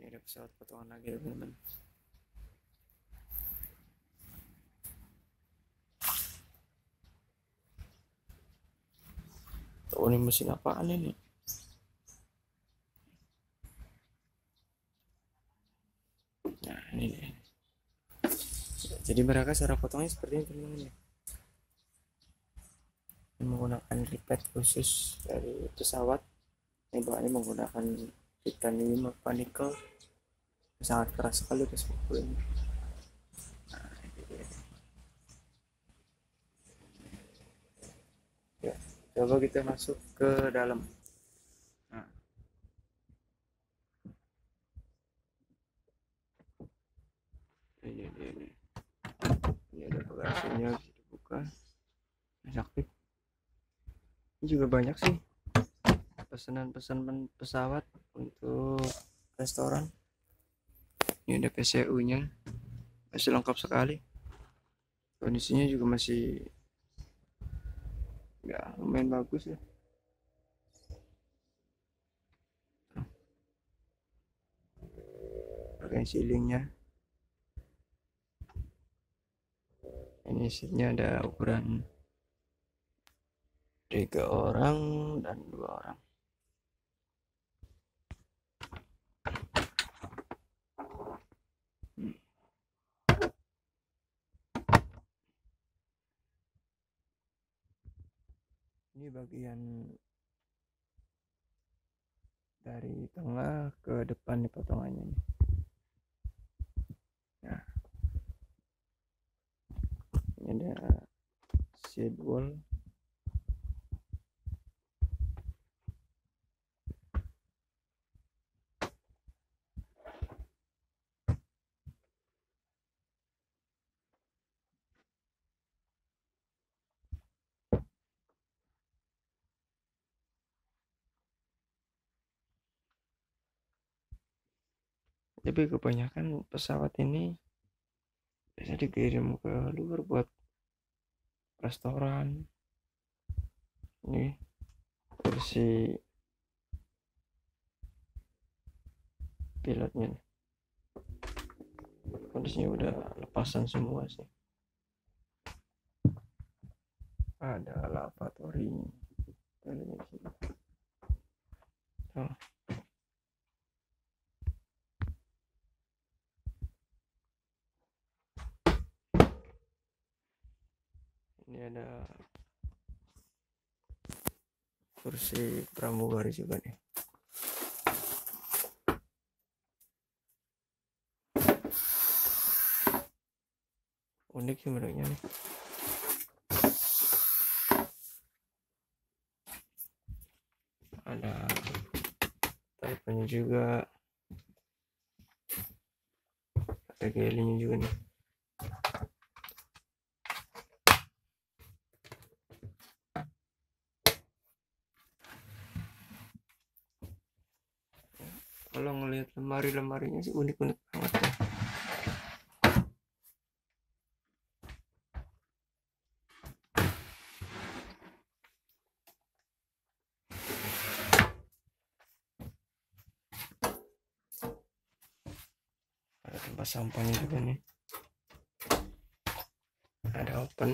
Ini ada pesawat potongan lagi teman-teman. Oh, ini mesin apaan ini? Nah ini nih. Jadi mereka cara potongnya seperti ini teman-teman ya. Menggunakan ripet khusus dari pesawat. Ini bahannya menggunakan titanium apa nikel, sangat keras sekali pas pukulnya. Nah, ini dia. Ya, coba kita masuk ke dalam. Nah, ini dia nih. Ini ada bagasinya, bisa dibuka, bisa aktif. Ini juga banyak sih pesanan-pesanan pesawat untuk restoran. Ini ada PCU-nya, masih lengkap sekali. Kondisinya juga masih ya lumayan bagus ya. Pakai ceilingnya. Ini seatnya ada ukuran 3 orang dan 2 orang. Ini bagian dari tengah ke depan nih potongannya nih. Nah, ini ada seat wall. Tapi kebanyakan pesawat ini biasa dikirim ke luar buat restoran. Ini kursi pilotnya nih. Kondisinya udah lepasan semua sih. Ada lavatory toiletnya di sini. Oh. Ini ada kursi pramugari juga nih. Unik sih bentuknya nih. Ada type-nya juga, ada gelinya juga nih. Kalau ngelihat lemari-lemarinya sih unik-unik banget ya. Ada tempat sampahnya juga nih. Ada open.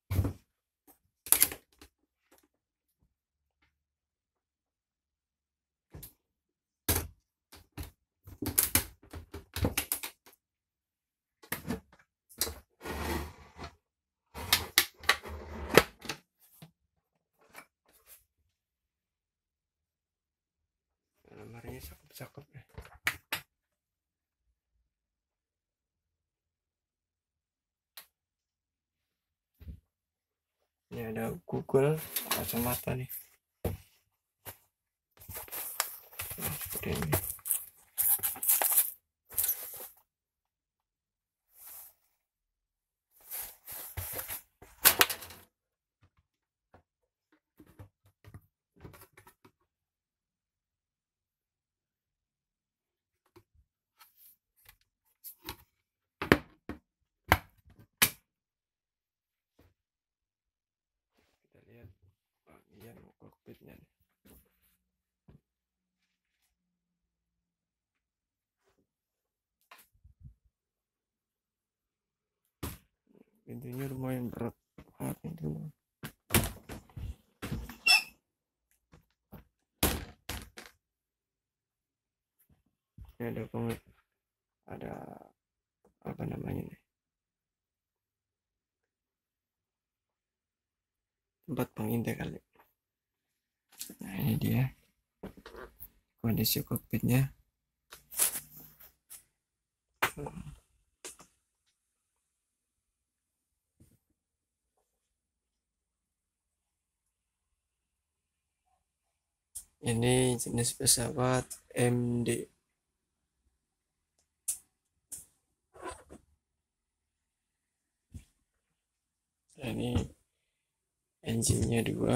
Lemarinya cakep-cakep ya. Ini ada Google kacamata nih. Nah, seperti ini. Kita lihat bagian kokpitnya nih. pintunya lumayan berat banget ini teman. Ini ada banget, ada apa namanya nih, tempat pengintai kali. Nah ini dia kondisi kokpitnya. Ini jenis pesawat MD. Ini engine-nya 2.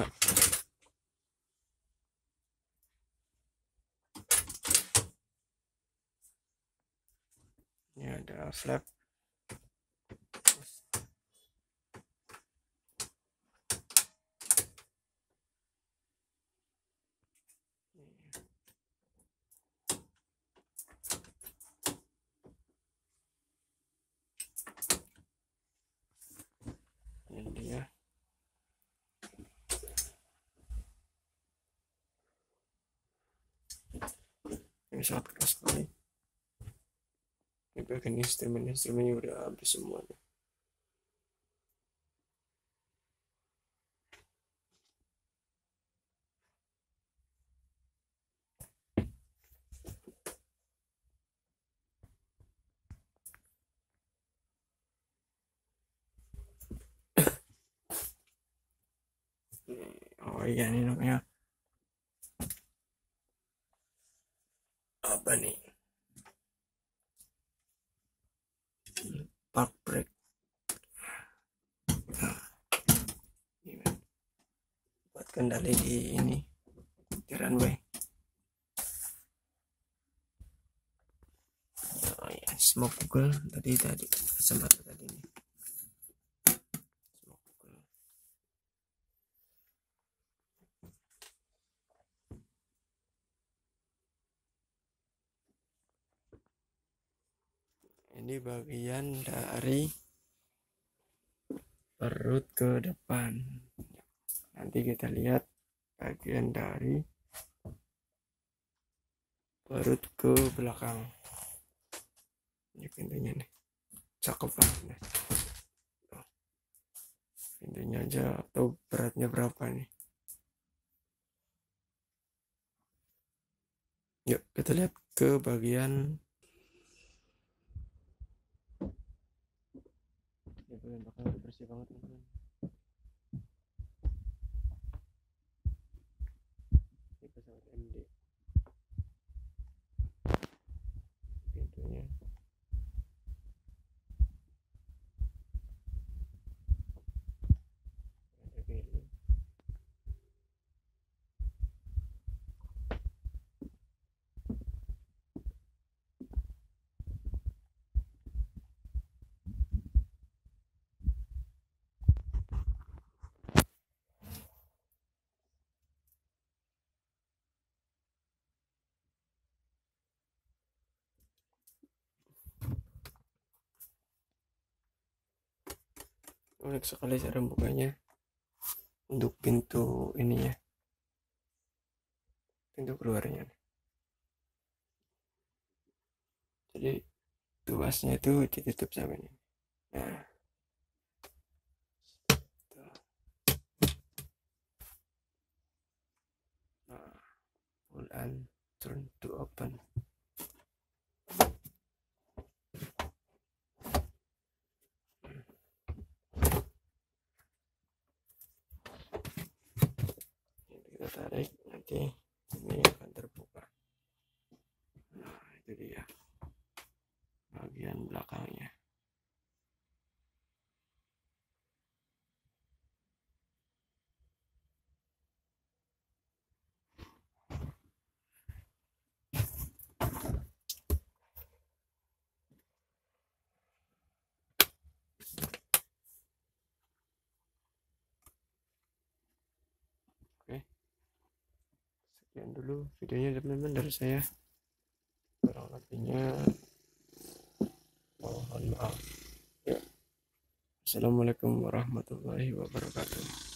Ini ada flap. Ini dia. Ini sangat keras sekali. Ini bagian instrumennya udah habis semua. Oh iya, ini namanya apa nih, park brake. Nah, ini buat kendali di ini, di runway. Oh ya, smoke Google tadi sempat tadi nih. Smoke Google. Ini bagian dari perut ke depan. Nanti kita lihat bagian dari perut ke belakang. Ini pintunya nih, cakep banget nih. Pintunya aja atau beratnya berapa nih? Yuk kita lihat ke bagian belakang. Udah bersih banget teman-teman. Ini pesawat MD. Pintunya ada gini. Unik sekali cara bukanya untuk pintu ini ya, pintu keluarnya. Jadi tuasnya itu ditutup sama ini. Nah, pull and turn to open. Kita tarik, nanti ini akan terbuka. Nah itu dia bagian belakangnya. Oke, sekian dulu videonya teman-teman dari saya. Kurang lebihnya mohon maaf ya. Assalamualaikum warahmatullahi wabarakatuh.